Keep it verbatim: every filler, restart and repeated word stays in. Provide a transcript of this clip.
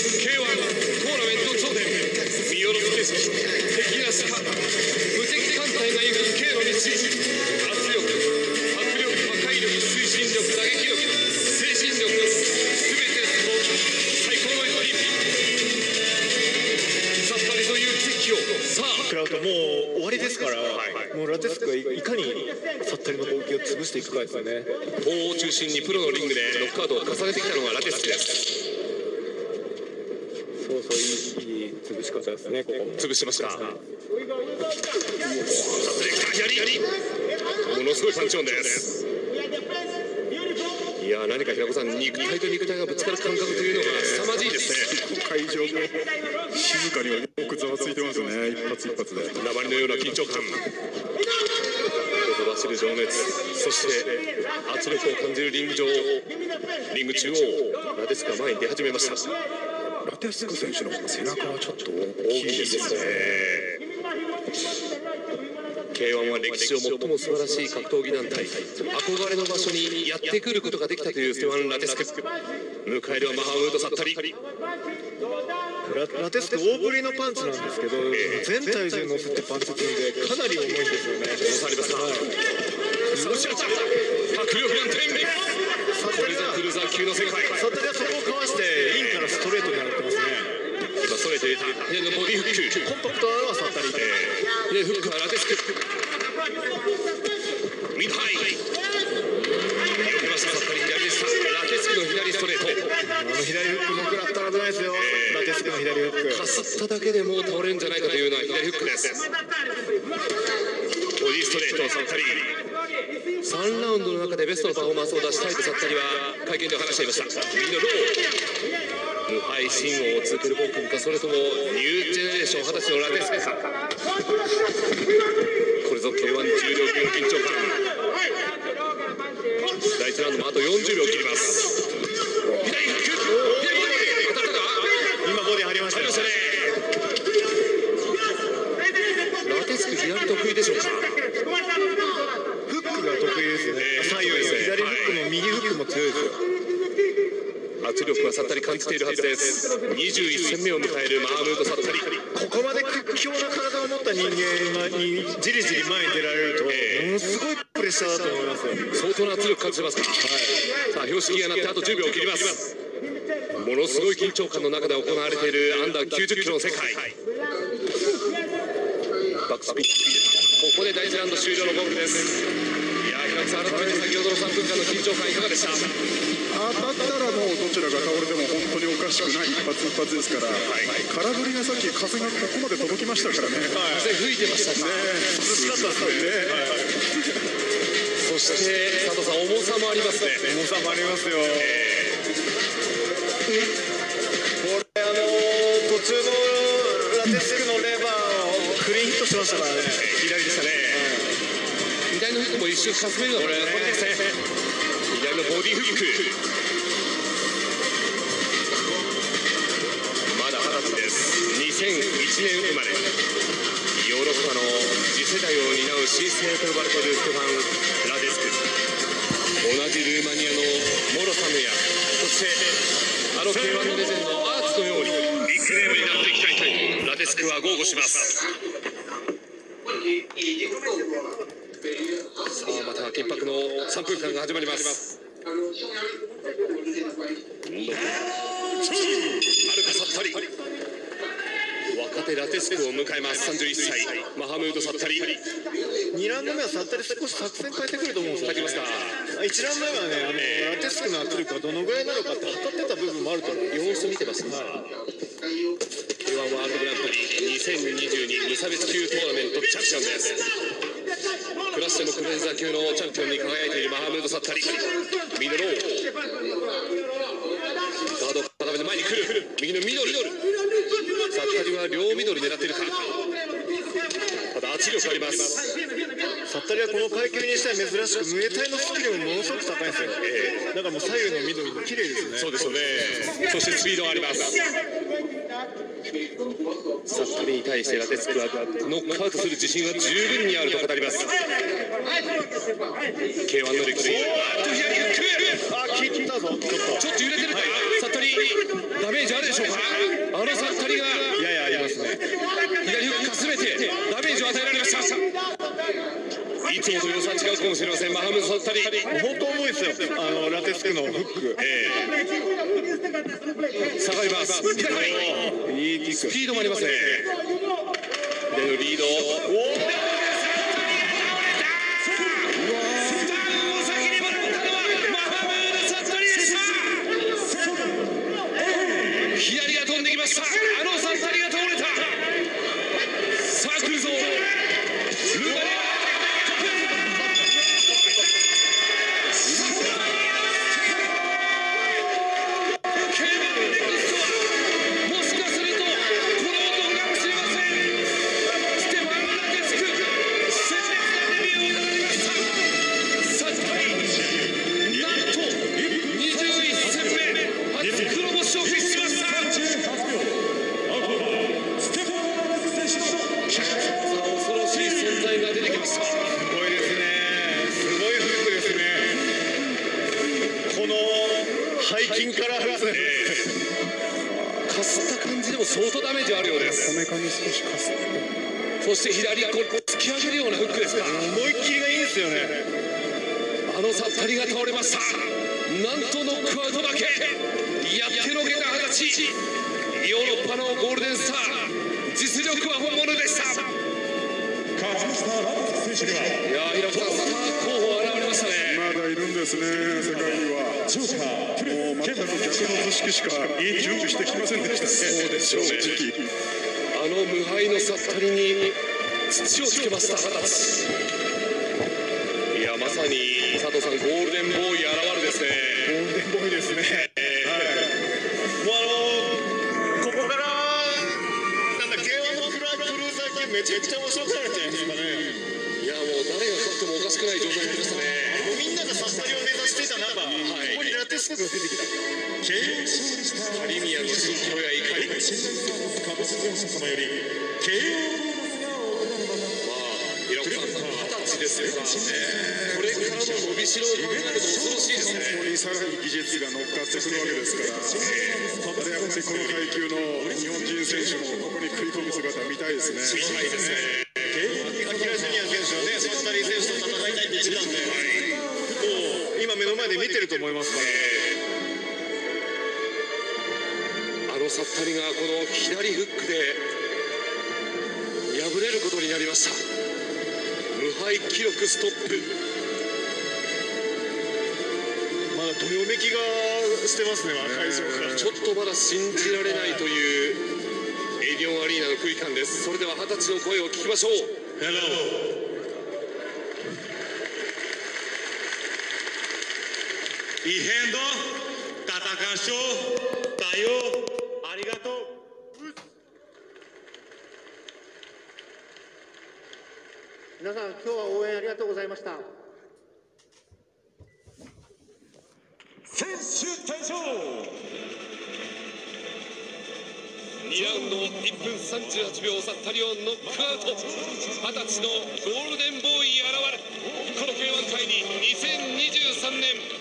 ケーワン トーナメント頂点、見下ろす景色、敵なしか無敵艦隊が行く K の道、圧力、迫力、破壊力、推進力、打撃力、精神力、全ての最高の一品。さっぱりという奇跡をさあ食らうともう終わりですから、はい、もうラテスクがいかにさっぱりの攻撃を潰していくかですよね。 砲を中心にプロのリングでノックアウトを重ねてきたのがラテスクです。 そうそう、いい、いい潰し方ですね。ここ潰してました。さすが左、ものすごいパンチオンです。いや、何か平子さん、肉体と肉体がぶつかる感覚というのが凄まじいですね。 会場も静かによくざわついてますね。一発一発で鉛のような緊張感、ほとばしる情熱、そして圧力を感じるリング上、リング中央、ラテスクが前に出始めました。 ラテスク選手の背中はちょっと大大きいですね。ケーワン は歴史上最も素晴らしい格闘技団体、憧れの場所にやってくることができたというステファン・ラテスク。迎えるはマハムード・サッタリ。 ラ, ラテスク大振りのパンチなんですけど、えー、全体重乗せてパンチするんでかなり重いんですよね。 重さありますか。少し迫力満点。これぞクルーザー級の世界。 サッタリはそこをかわしてインからストレートに狙ってますね。 今ストレート入れた左のボディフック。 コンパクトなのはサッタリ、 えー、左フックはラテスク。ミッドハイ避けました。サッタリ左でした。ラテスクの左ストレート。 あの左フックも食らったら危ないですよ、えー、ラテスクの左フックかすっただけでもう倒れるんじゃないかというような左フックです。ボディストレートサッタリ。さんラウンドの中でベストのパフォーマンスを出したいとサッタリは会見で話していました。右のロー、無敗神王を続けるボー君か、それともニュージェネレーションはたちのラテスクか。これぞ ケーワン 重量級の緊張感。第一ラウンドもあとよんじゅうびょう切ります。左フック、左ボディ当たったか。 今ボディ入りましたよ。 ラテスク左得意でしょうか。 フックが得意ですよね。左右ですね。左フックも右フックも強いですよ。 圧力はサッタリ感じているはずです。にじゅういっ戦目を迎えるマハムード・サッタリ。 ここまで屈強な体を持った人間にじりじり前に出られると、えー、ものすごいプレッシャーだと思いますよ。 相当な圧力感じてますか。はい、さあ標識が鳴ってあとじゅうびょうを切ります。ものすごい緊張感の中で行われているアンダーきゅうじゅっキロの世界。バックスピン、ここで第一ラウンド終了のゴングです。いや、平木さん、改めて先ほどのさんぷんかんの緊張感いかがでした。 当たったらもうどちらが倒れても本当におかしくない一発一発ですから、はい、空振りがさっき風がここまで届きましたからね。 はい、風吹いてましたね。 涼しかったですね。 そして佐藤さん、重さもありますね。 重さもありますよ。えー、これあのー、途中のラテスクのレバーをクリーンヒットしましたからね。 左でしたね。左のフックも一瞬かすめるのこれですね。左のボディフック。まだはたちです。にせんいちねん生まれ。ヨーロッパの次世代を担う新星と呼ばれているステファン・ラテスク。同じルーマニアのモロサムヤ、そしてあの ケーワン のレジェンドアーツのようにビッグネームになっていきたいとラテスクは豪語します。さあ、また緊迫のさんぷんかんが始まります。はるかサッタリ、若手ラテスクを迎えます。さんじゅういっさいマハムード・サッタリ。 にラウンド目はサッタリ少し作戦変えてくると思うんですよ。 変えてますか。 いちラウンド目はね、あの、えー、ラテスクの圧力がどのぐらいなのかって測ってた部分もあると思う。 様子見てますね。ケーワン ワールドグランプリにせんにじゅうに無差別級トーナメントチャンピオンです。クラッシュのクレンザー級のチャンピオンに輝いているマハムード・サッタリ。ミドルロー、ガード固めて前に来る。右のミドル、サッタリは両ミドル狙っているか。ただ圧力あります。 サッタリはこの階級にしては珍しくムエタイのスキルもものすごく高いんですよ。えー、だからもう左右のミドルも綺麗ですね。 そうですよね。そしてスピードがあります。 サッタリに対してラテスクはノックアウトする自信は十分にあると語ります。 ケーワン の歴史、あっと左フック、 あ、切ったぞ。ちょっとちょっと揺れてるか、サッタリダメージあるでしょうか。あのサッタリがややありますね。 左フックかすめてダメージを与えられました。いつもと様子は違うかもしれません。マハムド・サッタリ本当重いですよ。あのラテスクのフック。 えー、下がります。 いいキック。 スピードもありますね。でのリード。おお。左が飛んできました。あのサッタリが倒れた。さあ来るぞ。ルーマニア。 背筋からかすった感じでも相当ダメージあるようです。 こめかみ少しかすって、 そして左こう突き上げるようなフックですか。 思いっきりがいいですよね。 あのサッタリが倒れました。なんとノックアウト負け。やってのけた二十歳、ヨーロッパのゴールデンスター、実力は本物でした。 勝ちましたラテスク選手には、 いや平子さん、スター候補現れましたね。 まだいるんですね。世界にはもう全く逆の図式しか準備してきませんでしたね。 そうでしょうね。あの無敗のサッタリに土をつけました二十歳。いやまさに佐藤さん、ゴールデンボーイ現るですね。 ゴールデンボーイですね。はい。もうあのここからなんだ ケーワン のクライクルーザー系めちゃくちゃ面白くなるんじゃないですかね。 いやもう誰が勝ってもおかしくない状態になりましたね。 みんながサッタリを目指してた中、はい、ここにラテスクが出てきた。 カリミアの新規のや怒り。まあ平子さん、二十歳ですからね。これからの伸びしろを考えると恐ろしいですね。 ここにさらに技術が乗っかってくるわけですから、やっぱりこの階級の日本人選手もここに食い込む姿見たいですね。 見たいですね。 アキラジュニア選手はね、サッタリ選手と戦いたいって言ってたんで、もう今目の前で見てると思いますから。 あのサッタリがこの左フックで敗れることになりました。無敗記録ストップ。 まだどよめきがしてますね、会場から。 ちょっとまだ信じられないというエディオンアリーナの空気感です。それでは二十歳の声を聞きましょう。 Hello。 い変動戦いしょうだよ。ありがとう。 皆さん、今日は応援ありがとうございました。 選手退場。 にラウンドいっぷんさんじゅうはちびょう、サッタリをノックアウト。二十歳のゴールデンボーイ現る。この ケーワン 界ににせんにじゅうさんねん